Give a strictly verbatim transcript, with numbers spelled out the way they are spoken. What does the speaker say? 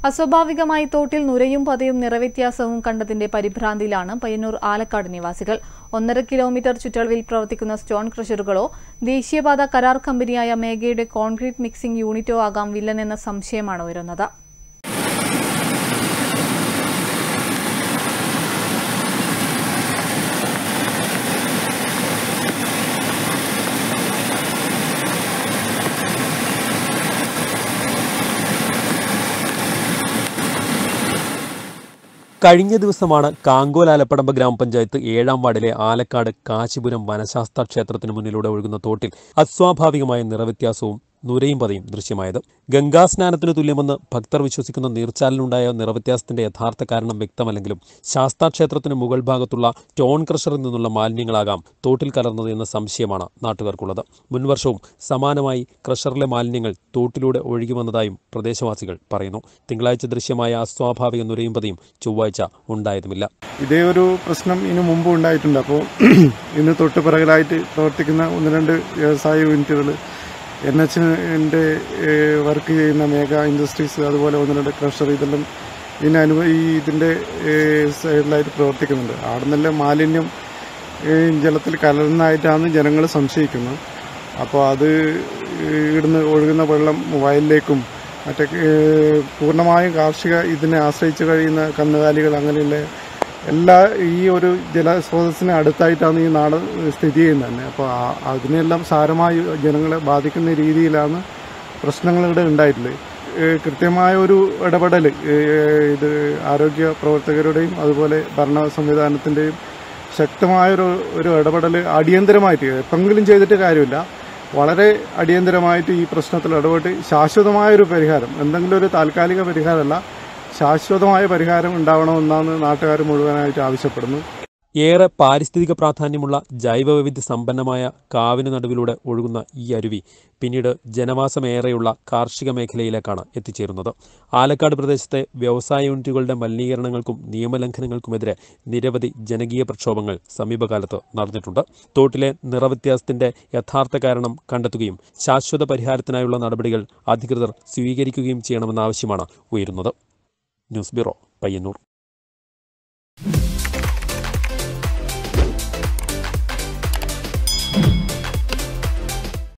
അസ്വാഭാവികമായി തോട്ടിൽ നുരയും പതയും നിറവ്യത്യാസവും കണ്ടതിന്റെ പരിഭ്രാന്തിയിലാണ് പയ്യന്നൂർ ആലക്കാട് നിവാസികൾ. ഒന്നര കിലോമീറ്റർ ചുറ്റളവിൽ പ്രവർത്തിക്കുന്ന സ്റ്റോൺ ക്രഷറുകളോ ദേശീയപാത കരാർ കമ്പനിയായ മേഘയുടെ കോൺക്രീറ്റ് മിക്സിംഗ് യൂണിറ്റോ ആകാം വില്ലനെന്ന സംശയമാണ് ഉയരുന്നത്. കഴിഞ്ഞ ദിവസമാണ് കാങ്കോൽ ആലപ്പടമ്പ് ഗ്രാമപഞ്ചായത്ത് ഏഴാം വാർഡിലെ ആലക്കാട് കാശിപുരം വനശാസ്ത്ര ക്ഷേത്രത്തിന് മുന്നിലൂടെ ഒഴുകുന്ന തോട്ടിൽ അസ്വാഭാവികമായ നിറവ്യത്യാസവും നുരയും പതയും ദൃശ്യമായത്. ഗംഗാസ്നാനത്തിന് തുല്യമെന്ന് ഭക്തർ വിശ്വസിക്കുന്ന നീർച്ചാലിനുണ്ടായ നിറവ്യത്യാസത്തിന്റെ യഥാർത്ഥ കാരണം വ്യക്തമല്ലെങ്കിലും ശാസ്താക്ഷേത്രത്തിന് മുകൾ ഭാഗത്തുള്ള സ്റ്റോൺ ക്രഷറിൽ നിന്നുള്ള മാലിന്യങ്ങളാകാം തോട്ടിൽ കലർന്നത് എന്ന സംശയമാണ് നാട്ടുകാർക്കുള്ളത്. മുൻവർഷവും സമാനമായി ക്രഷറിലെ മാലിന്യങ്ങൾ തോട്ടിലൂടെ ഒഴുകി വന്നതായും പ്രദേശവാസികൾ പറയുന്നു. തിങ്കളാഴ്ച ദൃശ്യമായ അസ്വാഭാവിക നുരയും പതയും ചൊവ്വാഴ്ച ഉണ്ടായതുമില്ല. ഇതേ ഒരു പ്രശ്നം ഇതിനു മുമ്പ് ഉണ്ടായിട്ടുണ്ട്. അപ്പോൾ ഇന്ന് തൊട്ട് പിറകിലായിട്ട് പ്രവർത്തിക്കുന്ന ഒന്ന് രണ്ട് വ്യവസായ യൂണിറ്റുകൾ, എൻ എച്ചിൻ്റെ വർക്ക് ചെയ്യുന്ന മേഘ ഇൻഡസ്ട്രീസ്, അതുപോലെ ഒന്ന് രണ്ട് ക്രഷർ, ഇതെല്ലാം ഇതിന് അനുഭ ഈ ഇതിൻ്റെ സൈഡിലായിട്ട് പ്രവർത്തിക്കുന്നുണ്ട്. അവിടെ നിന്നെല്ലാം മാലിന്യം ജലത്തിൽ കലർന്നതായിട്ടാണ് ജനങ്ങൾ സംശയിക്കുന്നത്. അപ്പോൾ അത് ഇവിടുന്ന് ഒഴുകുന്ന വെള്ളം വയലിലേക്കും മറ്റേ പൂർണ്ണമായും കാർഷിക ഇതിനെ ആശ്രയിച്ച് കഴിയുന്ന കന്നുകാലികൾ, അങ്ങനെയുള്ള എല്ലാ ഈ ഒരു ജലസ്രോതസ്സിന് അടുത്തായിട്ടാണ് ഈ നാട് സ്ഥിതി ചെയ്യുന്നത് തന്നെ. അപ്പോൾ അതിനെല്ലാം സാരമായി ജനങ്ങളെ ബാധിക്കുന്ന രീതിയിലാണ് പ്രശ്നങ്ങൾ ഇവിടെ ഉണ്ടായിട്ടുള്ളത്. കൃത്യമായ ഒരു ഇടപെടൽ ഇത് ആരോഗ്യ പ്രവർത്തകരുടെയും അതുപോലെ ഭരണ സംവിധാനത്തിൻ്റെയും ശക്തമായൊരു ഒരു ഇടപെടൽ അടിയന്തരമായിട്ട് എപ്പെങ്കിലും ചെയ്തിട്ട് കാര്യമില്ല, വളരെ അടിയന്തരമായിട്ട് ഈ പ്രശ്നത്തിൽ ഇടപെട്ട് ശാശ്വതമായൊരു പരിഹാരം, എന്തെങ്കിലും ഒരു താൽക്കാലിക പരിഹാരമല്ല, ശാശ്വതമായ പരിഹാരം ഉണ്ടാവണമെന്നാണ് നാട്ടുകാർ മുഴുവനായിട്ട് ആവശ്യപ്പെടുന്നത്. ഏറെ പാരിസ്ഥിതിക പ്രാധാന്യമുള്ള ജൈവവൈവിധ്യ സമ്പന്നമായ കാവിന് നടുവിലൂടെ ഒഴുകുന്ന ഈ അരുവി പിന്നീട് ജനവാസമേറെയുള്ള കാർഷിക മേഖലയിലേക്കാണ് എത്തിച്ചേരുന്നത്. ആലക്കാട് പ്രദേശത്തെ വ്യവസായ യൂണിറ്റുകളുടെ മലിനീകരണങ്ങൾക്കും നിയമലംഘനങ്ങൾക്കുമെതിരെ നിരവധി ജനകീയ പ്രക്ഷോഭങ്ങൾ സമീപകാലത്ത് നടന്നിട്ടുണ്ട്. തോട്ടിലെ നിറവ്യത്യാസത്തിന്റെ യഥാർത്ഥ കാരണം കണ്ടെത്തുകയും ശാശ്വത പരിഹാരത്തിനായുള്ള നടപടികൾ അധികൃതർ സ്വീകരിക്കുകയും ചെയ്യണമെന്ന ആവശ്യമാണ് ഉയരുന്നത്. News bureau, Payyanur.